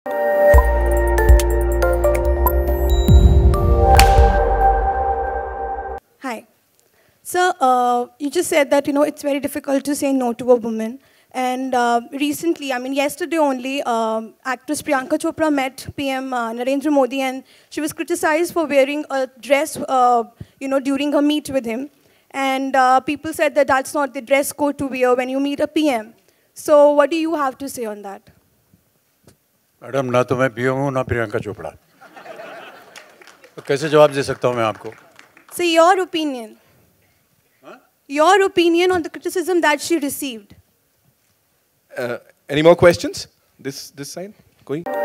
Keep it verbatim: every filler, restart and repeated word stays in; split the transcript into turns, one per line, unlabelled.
Hi. So, uh, you just said that, you know, it's very difficult to say no to a woman. And uh, recently, I mean, yesterday only, um, actress Priyanka Chopra met P M uh, Narendra Modi, and she was criticized for wearing a dress, uh, you know, during her meet with him. And uh, people said that that's not the dress code to wear when you meet a P M. So, what do you have to say on that?
Madam, ना तो मैं P M हूँ ना प्रियंका चोपड़ा, तो कैसे जवाब दे सकता हूँ मैं आपको?
So, your opinion. Huh? Your opinion on the criticism that she received.
Uh, any more questions? This this side, going.